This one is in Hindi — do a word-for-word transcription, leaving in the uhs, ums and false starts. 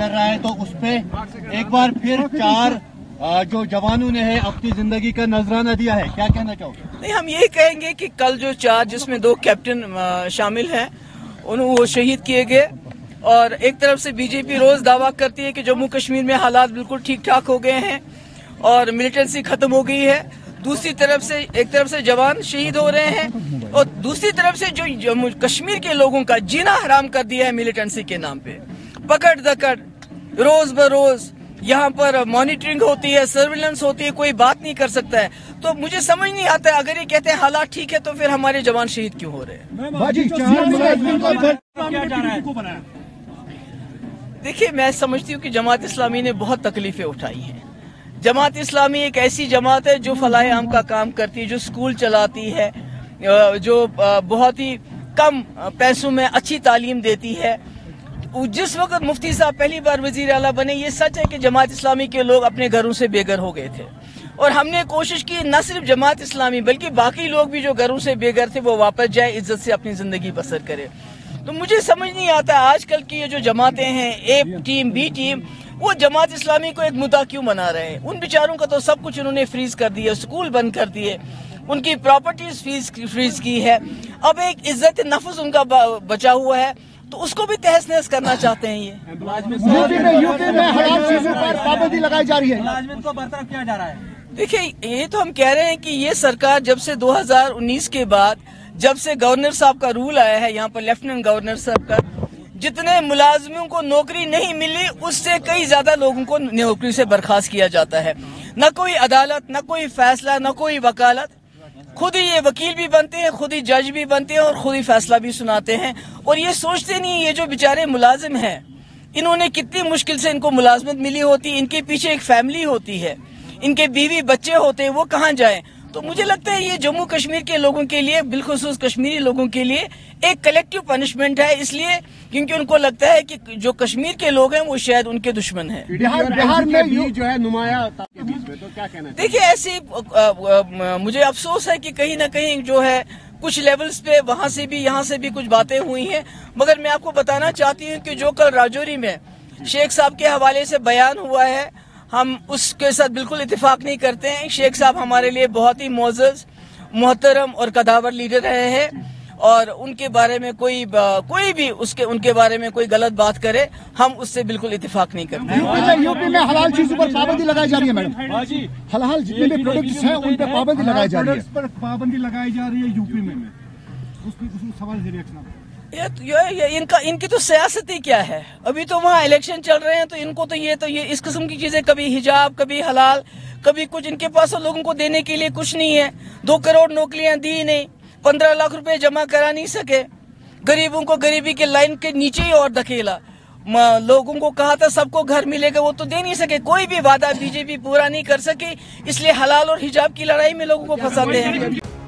कर रहा है, तो उस पे एक बार फिर चार जो जवानों ने है अपनी जिंदगी का नजराना दिया है, क्या कहना चाहोगे? नहीं, हम ये कहेंगे कि कल जो चार, जिसमें दो कैप्टन शामिल हैं, उन्होंने वो शहीद किए गए। और एक तरफ से बीजेपी रोज दावा करती है कि जम्मू कश्मीर में हालात बिल्कुल ठीक ठाक हो गए हैं और मिलिटेंसी खत्म हो गई है। दूसरी तरफ से एक तरफ से जवान शहीद हो रहे हैं और दूसरी तरफ से जो जम्मू कश्मीर के लोगों का जीना हराम कर दिया है मिलिटेंसी के नाम पे। पकड़ दकड़ रोज ब रोज यहाँ पर मॉनिटरिंग होती है, सर्विलेंस होती है, कोई बात नहीं कर सकता है। तो मुझे समझ नहीं आता है, अगर ये कहते हैं हालात ठीक है तो फिर हमारे जवान शहीद क्यों हो रहे हैं? देखिए, मैं समझती हूँ कि जमात इस्लामी ने बहुत तकलीफें उठाई हैं। जमात इस्लामी एक ऐसी जमात है जो फलाह आम का काम करती है, जो स्कूल चलाती है, जो बहुत ही कम पैसों में अच्छी तालीम देती है। जिस वक्त मुफ्ती साहब पहली बार वजीर आला बने, ये सच है कि जमात इस्लामी के लोग अपने घरों से बेघर हो गए थे और हमने कोशिश की न सिर्फ जमात इस्लामी बल्कि बाकी लोग भी जो घरों से बेघर थे वो वापस जाए, इज्जत से अपनी जिंदगी बसर करे। तो मुझे समझ नहीं आता आजकल की ये जो जमातें हैं, ए टीम बी टीम, वो जमात इस्लामी को एक मुद्दा क्यों बना रहे हैं? उन बेचारों का तो सब कुछ उन्होंने फ्रीज कर दिया, स्कूल बंद कर दिए, उनकी प्रॉपर्टीज फ्रीज फ्रीज की है। अब एक इज्जत नफ्स उनका बचा हुआ है तो उसको भी तहस नहस करना चाहते हैं। ये यूपी में यूपी में हलाल चीजों पर पाबंदी लगाई जा रही है, मुलाजिमत को बरतरफ किया जा रहा है। देखिए, ये तो हम कह रहे हैं कि ये सरकार जब से दो हज़ार उन्नीस के बाद, जब से गवर्नर साहब का रूल आया है, यहाँ पर लेफ्टिनेंट गवर्नर साहब का, जितने मुलाजिमों को नौकरी नहीं मिली उससे कई ज्यादा लोगों को नौकरी से बर्खास्त किया जाता है। न कोई अदालत, न कोई फैसला, न कोई वकालत। खुद ही ये वकील भी बनते हैं, खुद ही जज भी बनते हैं और खुद ही फैसला भी सुनाते हैं और ये सोचते नहीं ये जो बेचारे मुलाजिम हैं, इन्होंने कितनी मुश्किल से इनको मुलाजमत मिली होती, इनके पीछे एक फैमिली होती है, इनके बीवी बच्चे होते हैं, वो कहाँ जाएं? तो मुझे लगता है ये जम्मू कश्मीर के लोगों के लिए, बिलखुसूस कश्मीरी लोगों के लिए एक कलेक्टिव पनिशमेंट है, इसलिए क्योंकि उनको लगता है कि जो कश्मीर के लोग हैं वो शायद उनके दुश्मन हैं। बिहार बिहार में भी जो है नुमाया के बीच में, तो क्या कहना? देखिए, ऐसे मुझे अफसोस है कि कहीं ना कहीं जो है कुछ लेवल्स पे वहां से भी यहाँ से भी कुछ बातें हुई हैं, मगर मैं आपको बताना चाहती हूँ कि जो कल राजौरी में शेख साहब के हवाले से बयान हुआ है, हम उसके साथ बिल्कुल इत्तेफाक नहीं करते हैं। शेख साहब हमारे लिए बहुत ही मोअज़्ज़ज़, मोहतरम और कदावर लीडर रहे हैं और उनके बारे में कोई कोई भी उसके उनके बारे में कोई गलत बात करे, हम उससे बिल्कुल इत्तेफाक नहीं करते। यूपी में यूपी में हलाल चीजों पर पाबंदी लगाई जा रही है मैडम, हलाल जितने भी प्रोडक्ट्स हैं उन पर पाबंदी लगाई जा रही है, पाबंदी लगाई जा रही है यूपी में। उसकी सवाल रिएक्शन ये, ये, ये इनका इनकी तो सियासत ही क्या है? अभी तो वहाँ इलेक्शन चल रहे हैं तो इनको तो ये तो ये इस किस्म की चीजें, कभी हिजाब, कभी हलाल, कभी कुछ, इनके पास तो लोगों को देने के लिए कुछ नहीं है। दो करोड़ नौकरियां दी नहीं, पंद्रह लाख रुपए जमा करा नहीं सके, गरीबों को गरीबी के लाइन के नीचे ही और धकेला। लोगों को कहा था सबको घर मिलेगा, वो तो दे नहीं सके, कोई भी वादा बीजेपी पूरा नहीं कर सकी, इसलिए हलाल और हिजाब की लड़ाई में लोगों को फंसाते हैं।